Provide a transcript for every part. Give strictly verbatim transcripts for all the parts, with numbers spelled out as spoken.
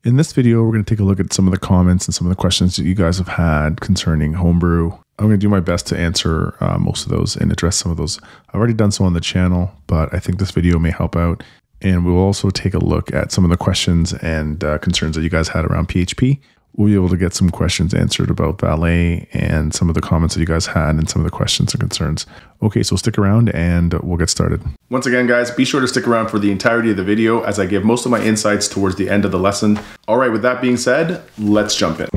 In this video, we're going to take a look at some of the comments and some of the questions that you guys have had concerning Homebrew. I'm going to do my best to answer uh, most of those and address some of those. I've already done so on the channel, but I think this video may help out. And we'll also take a look at some of the questions and uh, concerns that you guys had around P H P. We'll be able to get some questions answered about Valet and some of the comments that you guys had and some of the questions and concerns. Okay, so stick around and we'll get started. Once again, guys, be sure to stick around for the entirety of the video as I give most of my insights towards the end of the lesson. All right, with that being said, let's jump in.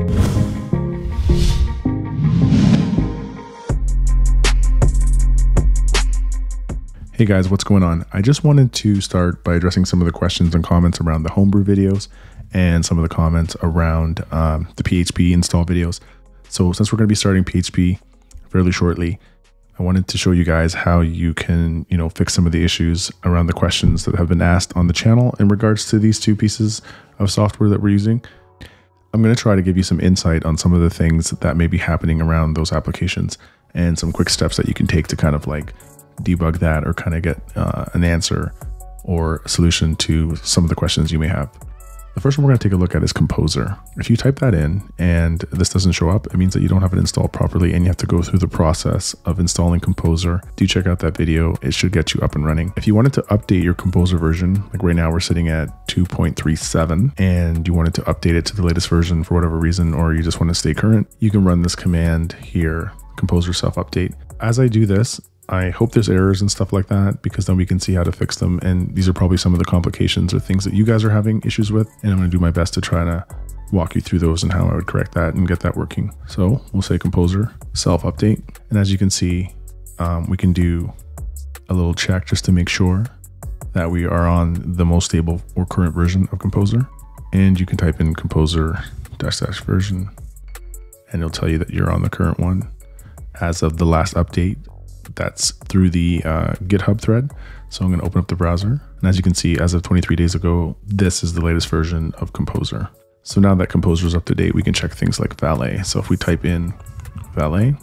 Hey guys, what's going on? I just wanted to start by addressing some of the questions and comments around the Homebrew videos and some of the comments around um, the P H P install videos. So since we're going to be starting P H P fairly shortly, I wanted to show you guys how you can, you know, fix some of the issues around the questions that have been asked on the channel in regards to these two pieces of software that we're using. I'm going to try to give you some insight on some of the things that may be happening around those applications and some quick steps that you can take to kind of like debug that or kind of get uh, an answer or a solution to some of the questions you may have. The first one we're going to take a look at is Composer. If you type that in and this doesn't show up, it means that you don't have it installed properly and you have to go through the process of installing Composer. Do check out that video. It should get you up and running. If you wanted to update your Composer version, like right now we're sitting at two point three seven and you wanted to update it to the latest version for whatever reason, or you just want to stay current, you can run this command here, Composer self update. As I do this, I hope there's errors and stuff like that, because then we can see how to fix them. And these are probably some of the complications or things that you guys are having issues with. And I'm going to do my best to try to walk you through those and how I would correct that and get that working. So we'll say Composer self update. And as you can see, um, we can do a little check just to make sure that we are on the most stable or current version of Composer. And you can type in Composer dash dash version and it'll tell you that you're on the current one as of the last update. That's through the uh, GitHub thread. So I'm going to open up the browser. And as you can see, as of twenty-three days ago, this is the latest version of Composer. So now that Composer is up to date, we can check things like Valet. So if we type in Valet,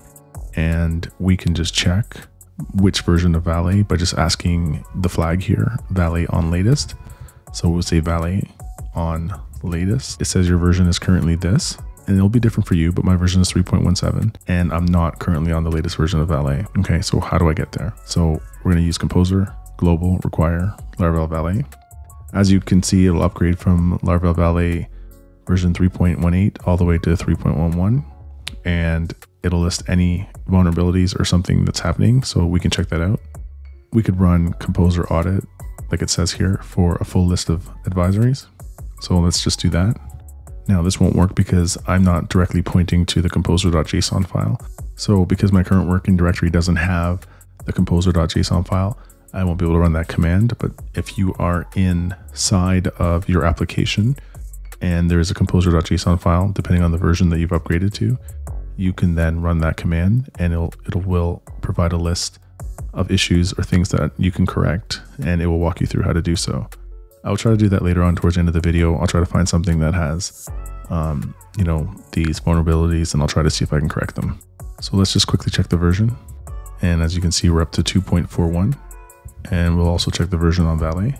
and we can just check which version of Valet by just asking the flag here, Valet on latest. So we'll say Valet on latest. It says your version is currently this. And it'll be different for you, but my version is three point one seven and I'm not currently on the latest version of Valet. Okay, so how do I get there? So we're going to use Composer, global, require, Laravel Valet. As you can see, it'll upgrade from Laravel Valet version three point one eight all the way to three point one one. And it'll list any vulnerabilities or something that's happening. So we can check that out. We could run Composer audit, like it says here, for a full list of advisories. So let's just do that. Now this won't work because I'm not directly pointing to the composer dot J S O N file. So because my current working directory doesn't have the composer dot J S O N file, I won't be able to run that command. But if you are inside of your application and there is a composer dot J S O N file, depending on the version that you've upgraded to, you can then run that command and it'll, it will provide a list of issues or things that you can correct, and it will walk you through how to do so. I'll try to do that later on towards the end of the video. I'll try to find something that has, um, you know, these vulnerabilities, and I'll try to see if I can correct them. So let's just quickly check the version. And as you can see, we're up to two point four one, and we'll also check the version on Valet.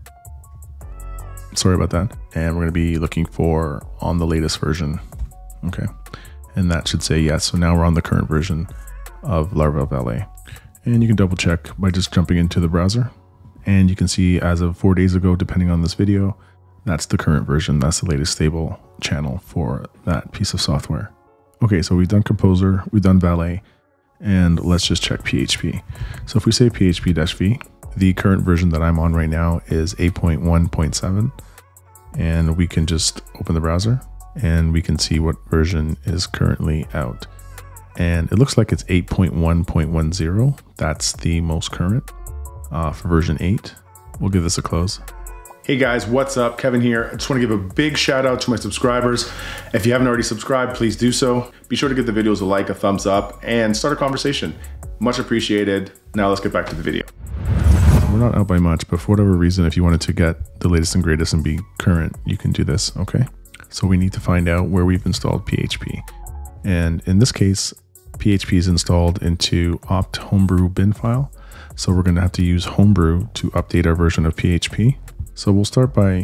Sorry about that. And we're going to be looking for on the latest version. Okay. And that should say yes. So now we're on the current version of Laravel Valet. And you can double check by just jumping into the browser. And you can see as of four days ago, depending on this video, that's the current version. That's the latest stable channel for that piece of software. Okay, so we've done Composer, we've done Valet, and let's just check P H P. So if we say P H P-V, the current version that I'm on right now is eight point one point seven. And we can just open the browser and we can see what version is currently out. And it looks like it's eight point one point ten. That's the most current. Uh, for version eight. We'll give this a close. Hey guys, what's up? Kevin here. I just want to give a big shout out to my subscribers. If you haven't already subscribed, please do so. Be sure to give the videos a like, a thumbs up, and start a conversation. Much appreciated. Now let's get back to the video. We're not out by much, but for whatever reason, if you wanted to get the latest and greatest and be current, you can do this, okay? So we need to find out where we've installed P H P. And in this case, P H P is installed into opt homebrew bin file. So we're going to have to use Homebrew to update our version of P H P. So we'll start by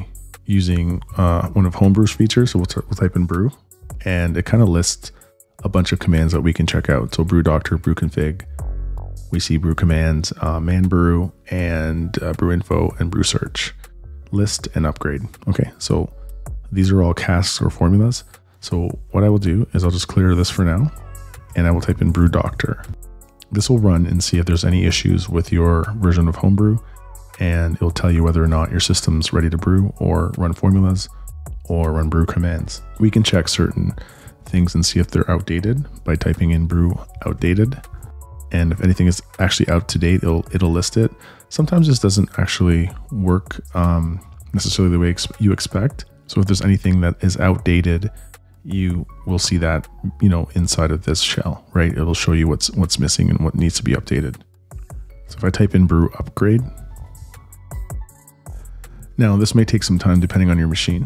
using uh, one of Homebrew's features. So we'll, we'll type in brew, and it kind of lists a bunch of commands that we can check out. So brew doctor, brew config. We see brew commands, uh, man brew, and uh, brew info, and brew search, list, and upgrade. Okay, so these are all casks or formulas. So what I will do is I'll just clear this for now, and I will type in brew doctor. This will run and see if there's any issues with your version of Homebrew, and it'll tell you whether or not your system's ready to brew or run formulas or run brew commands. We can check certain things and see if they're outdated by typing in brew outdated. And if anything is actually out to date, it'll, it'll list it. Sometimes this doesn't actually work um, necessarily the way ex you expect. So if there's anything that is outdated, you will see that, you know, inside of this shell, right? It'll show you what's what's missing and what needs to be updated. So if I type in brew upgrade, now this may take some time depending on your machine.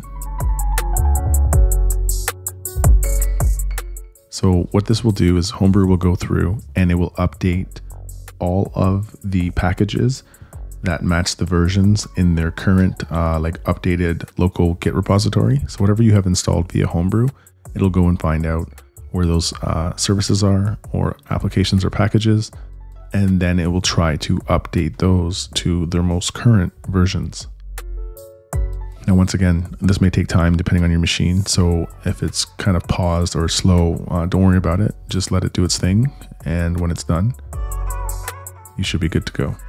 So what this will do is Homebrew will go through and it will update all of the packages that match the versions in their current uh, like updated local Git repository. So whatever you have installed via Homebrew, it'll go and find out where those uh, services are or applications or packages, and then it will try to update those to their most current versions. Now, once again, this may take time depending on your machine. So if it's kind of paused or slow, uh, don't worry about it. Just let it do its thing. And when it's done, you should be good to go.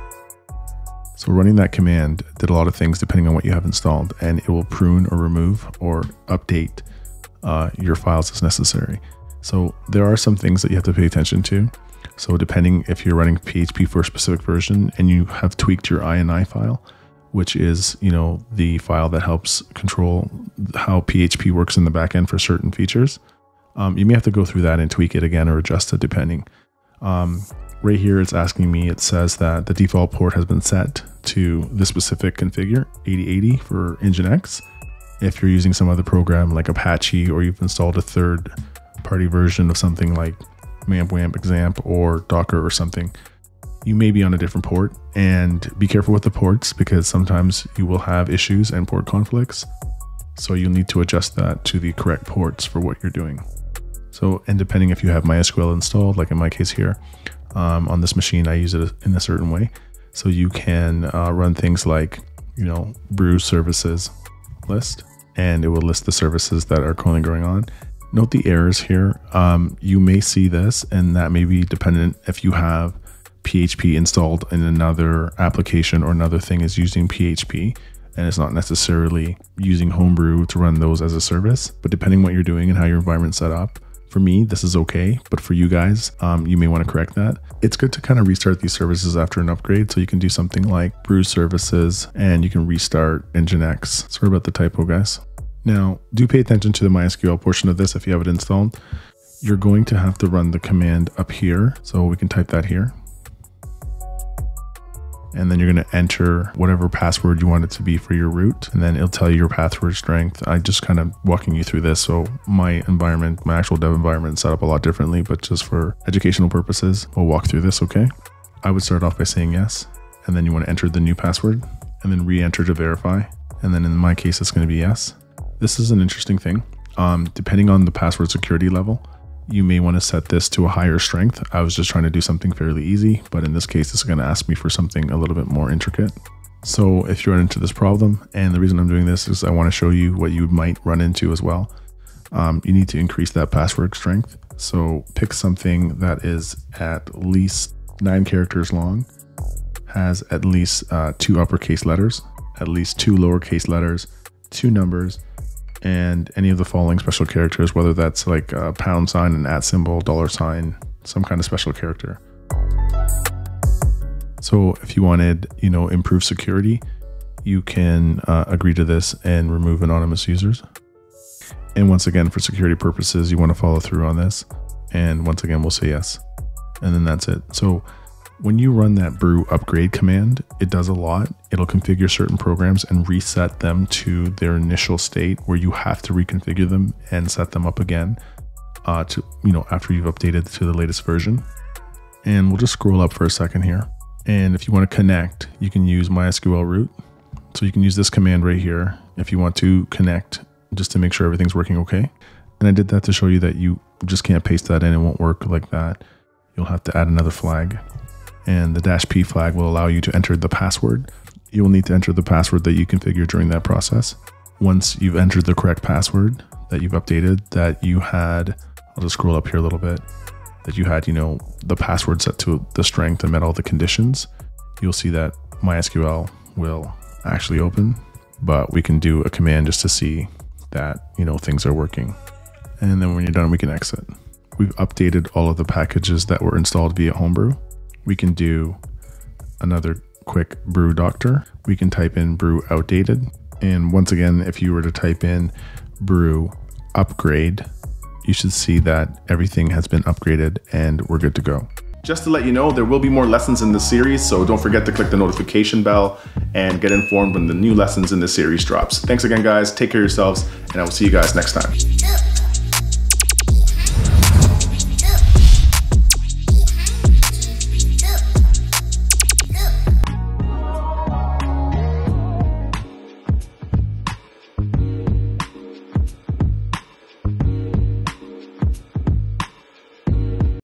So running that command did a lot of things depending on what you have installed, and it will prune or remove or update uh, your files as necessary. So there are some things that you have to pay attention to. So depending if you're running P H P for a specific version and you have tweaked your I N I file, which is, you know, the file that helps control how P H P works in the backend for certain features. Um, you may have to go through that and tweak it again or adjust it depending. Um, right here, it's asking me, it says that the default port has been set to the specific configure, eighty eighty for Nginx. If you're using some other program like Apache, or you've installed a third party version of something like Mamp, Wamp, Examp, or Docker or something, you may be on a different port, and be careful with the ports because sometimes you will have issues and port conflicts. So you'll need to adjust that to the correct ports for what you're doing. So, and depending if you have MySQL installed, like in my case here, um, on this machine, I use it in a certain way. So you can uh, run things like, you know, brew services list, and it will list the services that are currently going on. Note the errors here. Um, you may see this, and that may be dependent if you have P H P installed in another application or another thing is using P H P, and it's not necessarily using Homebrew to run those as a service. But depending on what you're doing and how your environment's set up, for me, this is okay. But for you guys, um, you may want to correct that. It's good to kind of restart these services after an upgrade. So you can do something like brew services, and you can restart Nginx. Sorry about the typo, guys. Now, do pay attention to the MySQL portion of this if you have it installed. You're going to have to run the command up here. So we can type that here. And then you're going to enter whatever password you want it to be for your root, and then it'll tell you your password strength. I just kind of walking you through this. So my environment, my actual dev environment is set up a lot differently, but just for educational purposes, we'll walk through this, okay? I would start off by saying yes, and then you want to enter the new password, and then re-enter to verify. And then in my case, it's going to be yes. This is an interesting thing. Um, depending on the password security level, you may want to set this to a higher strength. I was just trying to do something fairly easy, but in this case, it's going to ask me for something a little bit more intricate. So if you run into this problem, and the reason I'm doing this is I want to show you what you might run into as well. Um, you need to increase that password strength. So pick something that is at least nine characters long, has at least uh, two uppercase letters, at least two lowercase letters, two numbers, and any of the following special characters, whether that's like a pound sign, an at symbol, dollar sign, some kind of special character. So if you wanted, you know, improved security, you can uh, agree to this and remove anonymous users. And once again, for security purposes, you want to follow through on this. And once again, we'll say yes. And then that's it. So when you run that brew upgrade command, it does a lot. It'll configure certain programs and reset them to their initial state where you have to reconfigure them and set them up again uh, to, you know, after you've updated to the latest version. And we'll just scroll up for a second here. And if you want to connect, you can use MySQL root. So you can use this command right here. if you want to connect just to make sure everything's working okay. And I did that to show you that you just can't paste that in. It won't work like that. You'll have to add another flag. And the dash P flag will allow you to enter the password. You will need to enter the password that you configured during that process. Once you've entered the correct password that you've updated, that you had, I'll just scroll up here a little bit, that you had, you know, the password set to the strength and met all the conditions, you'll see that MySQL will actually open, but we can do a command just to see that, you know, things are working. And then when you're done, we can exit. We've updated all of the packages that were installed via Homebrew. We can do another quick brew doctor. We can type in brew outdated. And once again, if you were to type in brew upgrade, you should see that everything has been upgraded and we're good to go. Just to let you know, there will be more lessons in this series, so don't forget to click the notification bell and get informed when the new lessons in this series drops. Thanks again, guys. Take care of yourselves, and I will see you guys next time.